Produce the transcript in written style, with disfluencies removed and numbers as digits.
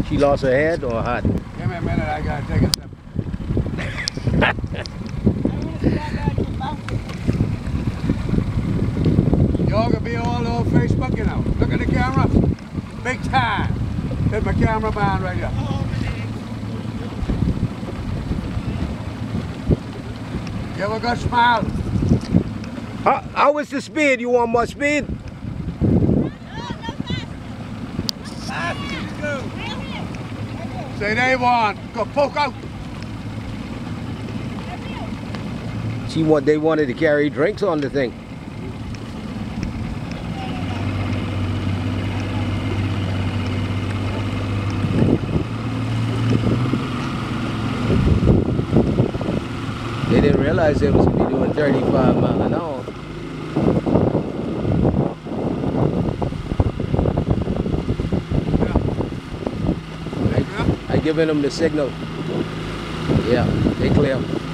She lost her head or hot? Give me a minute, I gotta take a sip. Y'all gonna be all over Facebook, you know. Look at the camera. Big time. There's my cameraman right here. You ever got smile? How is the speed? You want more speed? Say they want. Go poke out. They wanted to carry drinks on the thing. They didn't realize they was going to be doing 35 miles an hour. I giving them the signal. Yeah, they clear.